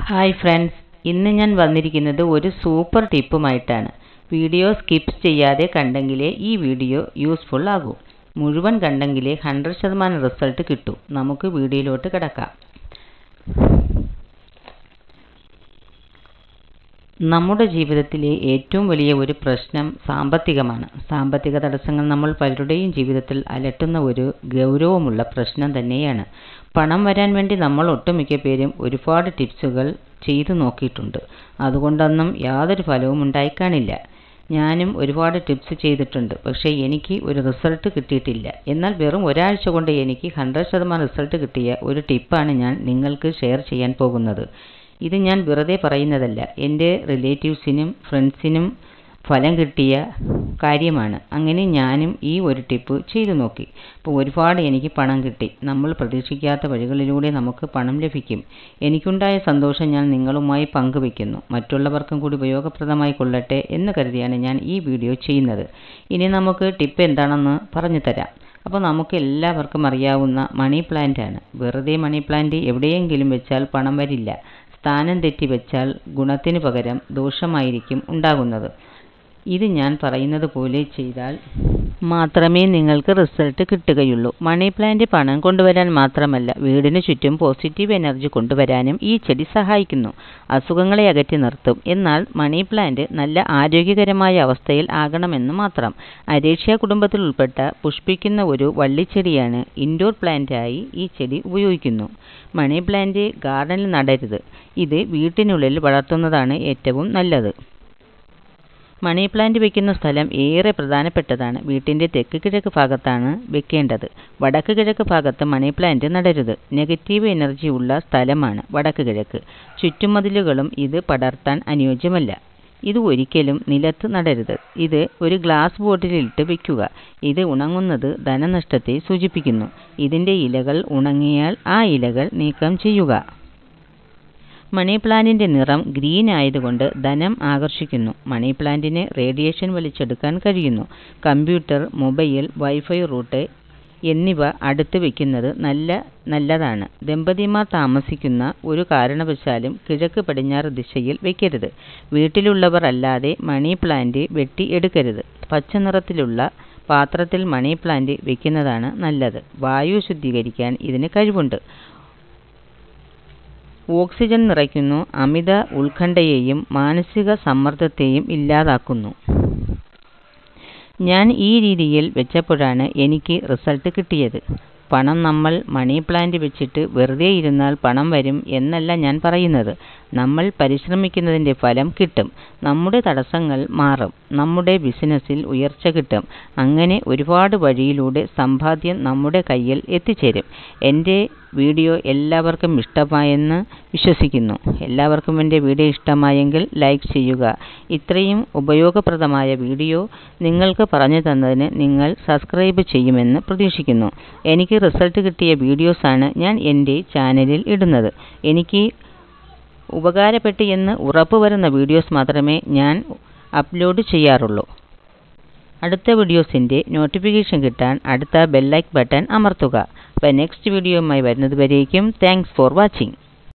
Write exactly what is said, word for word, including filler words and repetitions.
Hi friends, ഇന്ന് ഞാൻ വന്നിരിക്കുന്നത് ഒരു സൂപ്പർ ടിപ്പുമായിട്ടാണ്. വീഡിയോ സ്കിപ്പ് ചെയ്യാതെ കണ്ടെങ്കിലേ ഈ വീഡിയോ യൂസ്ഫുൾ ആകൂ. മുഴുവൻ കണ്ടെങ്കിലേ ഹൺഡ്രഡ് ശതമാനം റിസൾട്ട് കിട്ടൂ. നമുക്ക് വീഡിയോയിലോട്ട് കിടക്കാം. നമ്മുടെ ജീവിതത്തിലെ ഏറ്റവും വലിയ ഒരു പ്രശ്നം സാമ്പത്തികമാണ്. സാമ്പത്തിക തടസ്സങ്ങൾ നമ്മൾ പലരുടെയും ജീവിതത്തിൽ അലട്ടുന്ന ഒരു ഗൗരവമുള്ള പ്രശ്നം തന്നെയാണ്. പണം വരാൻ വേണ്ടി നമ്മൾ ഒട്ടുമിക്ക പേരും ഒരുപാട് ടിപ്സുകൾ ചെയ്തു നോക്കിയിട്ടുണ്ട്. അതുകൊണ്ടൊന്നും യാതൊരു ഫലവും ഉണ്ടായിക്കാണില്ല. ഞാനും ഒരുപാട് ടിപ്സ് ചെയ്തിട്ടുണ്ട്, പക്ഷേ എനിക്ക് ഒരു റിസൾട്ട് കിട്ടിയിട്ടില്ല. എന്നാൽ വെറും ഒരാഴ്ച കൊണ്ട് എനിക്ക് ഹൺഡ്രഡ് ശതമാനം റിസൾട്ട് കിട്ടിയ ഒരു ടിപ്പാണ് ഞാൻ നിങ്ങൾക്ക് ഷെയർ ചെയ്യാൻ പോകുന്നത്. ഇത് ഞാൻ വെറുതെ പറയുന്നതല്ല, എൻ്റെ റിലേറ്റീവ്സിനും ഫ്രണ്ട്സിനും ഫലം കിട്ടിയ കാര്യമാണ്. അങ്ങനെ ഞാനും ഈ ഒരു ടിപ്പ് ചെയ്തു നോക്കി. അപ്പോൾ ഒരുപാട് എനിക്ക് പണം കിട്ടി. നമ്മൾ പ്രതീക്ഷിക്കാത്ത വഴികളിലൂടെ നമുക്ക് പണം ലഭിക്കും. എനിക്കുണ്ടായ സന്തോഷം ഞാൻ നിങ്ങളുമായി പങ്കുവയ്ക്കുന്നു. മറ്റുള്ളവർക്കും കൂടി ഉപയോഗപ്രദമായി കൊള്ളട്ടെ എന്ന് കരുതിയാണ് ഞാൻ ഈ വീഡിയോ ചെയ്യുന്നത്. ഇനി നമുക്ക് ടിപ്പ് എന്താണെന്ന് പറഞ്ഞു തരാം. അപ്പോൾ നമുക്ക് എല്ലാവർക്കും അറിയാവുന്ന മണി പ്ലാന്റ് ആണ്. വെറുതെ മണി പ്ലാന്റ് എവിടെയെങ്കിലും വെച്ചാൽ പണം വരില്ല. സ്ഥാനം തെറ്റി വെച്ചാൽ ഗുണത്തിന് പകരം ദോഷമായിരിക്കും ഉണ്ടാകുന്നത്. ഇത് ഞാൻ പറയുന്നത് പോലെ ചെയ്താൽ മാത്രമേ നിങ്ങൾക്ക് റിസൾട്ട് കിട്ടുകയുള്ളൂ. മണി പ്ലാന്റ് പണം കൊണ്ടുവരാൻ മാത്രമല്ല, വീടിന് ചുറ്റും പോസിറ്റീവ് എനർജി കൊണ്ടുവരാനും ഈ ചെടി സഹായിക്കുന്നു. അസുഖങ്ങളെ അകറ്റി നിർത്തും. എന്നാൽ മണി പ്ലാന്റ് നല്ല ആരോഗ്യകരമായ അവസ്ഥയിൽ ആകണമെന്ന് മാത്രം. അരേഷ്യ കുടുംബത്തിൽ ഉൾപ്പെട്ട പുഷ്പിക്കുന്ന ഒരു വള്ളിച്ചെടിയാണ്. ഇൻഡോർ പ്ലാന്റായി ഈ ചെടി ഉപയോഗിക്കുന്നു. മണി പ്ലാന്റ് ഗാർഡനിൽ നടരുത്. ഇത് വീട്ടിനുള്ളിൽ വളർത്തുന്നതാണ് ഏറ്റവും നല്ലത്. മണി പ്ലാന്റ് വെക്കുന്ന സ്ഥലം ഏറെ പ്രധാനപ്പെട്ടതാണ്. വീട്ടിൻ്റെ തെക്ക് കിഴക്ക് ഭാഗത്താണ് വെക്കേണ്ടത്. വടക്ക് കിഴക്ക് ഭാഗത്ത് മണി പ്ലാന്റ് നടരുത്. നെഗറ്റീവ് എനർജി ഉള്ള സ്ഥലമാണ് വടക്ക് കിഴക്ക്. ചുറ്റുമതിലുകളും ഇത് പടർത്താൻ അനുയോജ്യമല്ല. ഇത് ഒരിക്കലും നിലത്ത് നടരുത്. ഇത് ഒരു ഗ്ലാസ് ബോട്ടിലിട്ട് വെക്കുക. ഇത് ഉണങ്ങുന്നത് ധനനഷ്ടത്തെ സൂചിപ്പിക്കുന്നു. ഇതിൻ്റെ ഇലകൾ ഉണങ്ങിയാൽ ആ ഇലകൾ നീക്കം ചെയ്യുക. മണി പ്ലാന്റിൻ്റെ നിറം ഗ്രീൻ ആയതുകൊണ്ട് ധനം ആകർഷിക്കുന്നു. മണി പ്ലാന്റിന് റേഡിയേഷൻ വലിച്ചെടുക്കാൻ കഴിയുന്നു. കമ്പ്യൂട്ടർ, മൊബൈൽ, വൈഫൈ റൂട്ട് എന്നിവ അടുത്ത് വയ്ക്കുന്നത് നല്ല നല്ലതാണ്. ദമ്പതിമാർ താമസിക്കുന്ന ഒരു കാരണവശാലും കിഴക്ക് പടിഞ്ഞാറ് ദിശയിൽ വയ്ക്കരുത്. വീട്ടിലുള്ളവർ അല്ലാതെ മണി പ്ലാന്റ് വെട്ടി എടുക്കരുത്. പച്ച നിറത്തിലുള്ള പാത്രത്തിൽ മണി പ്ലാന്റ് വയ്ക്കുന്നതാണ് നല്ലത്. വായു ശുദ്ധീകരിക്കാൻ ഇതിന് കഴിവുണ്ട്. ഓക്സിജൻ നിറയ്ക്കുന്നു. അമിത ഉത്കണ്ഠയെയും മാനസിക സമ്മർദ്ദത്തെയും ഇല്ലാതാക്കുന്നു. ഞാൻ ഈ രീതിയിൽ വെച്ചപ്പോഴാണ് എനിക്ക് റിസൾട്ട് കിട്ടിയത്. പണം നമ്മൾ മണി പ്ലാന്റ് വെച്ചിട്ട് വെറുതെ ഇരുന്നാൽ പണം വരും എന്നല്ല ഞാൻ പറയുന്നത്. നമ്മൾ പരിശ്രമിക്കുന്നതിൻ്റെ ഫലം കിട്ടും. നമ്മുടെ തടസ്സങ്ങൾ മാറും. നമ്മുടെ ബിസിനസ്സിൽ ഉയർച്ച കിട്ടും. അങ്ങനെ ഒരുപാട് വഴിയിലൂടെ സമ്പാദ്യം നമ്മുടെ കയ്യിൽ എത്തിച്ചേരും. എൻ്റെ വീഡിയോ എല്ലാവർക്കും ഇഷ്ടമായെന്ന് വിശ്വസിക്കുന്നു. എല്ലാവർക്കും എൻ്റെ വീഡിയോ ഇഷ്ടമായെങ്കിൽ ലൈക്ക് ചെയ്യുക. ഇത്രയും ഉപയോഗപ്രദമായ വീഡിയോ നിങ്ങൾക്ക് പറഞ്ഞു തന്നതിന് നിങ്ങൾ സബ്സ്ക്രൈബ് ചെയ്യുമെന്ന് പ്രതീക്ഷിക്കുന്നു. എനിക്ക് റിസൾട്ട് കിട്ടിയ വീഡിയോസാണ് ഞാൻ എൻ്റെ ചാനലിൽ ഇടുന്നത്. എനിക്ക് ഉപകാരപ്പെട്ടു എന്ന് ഉറപ്പ് വരുന്ന വീഡിയോസ് മാത്രമേ ഞാൻ അപ്ലോഡ് ചെയ്യാറുള്ളൂ. അടുത്ത വീഡിയോസിൻ്റെ നോട്ടിഫിക്കേഷൻ കിട്ടാൻ അടുത്ത ബെൽ ലൈക്ക് ബട്ടൺ അമർത്തുക. അപ്പോൾ നെക്സ്റ്റ് വീഡിയോയുമായി വരുന്നത് വരേക്കും താങ്ക്സ് ഫോർ വാച്ചിങ്.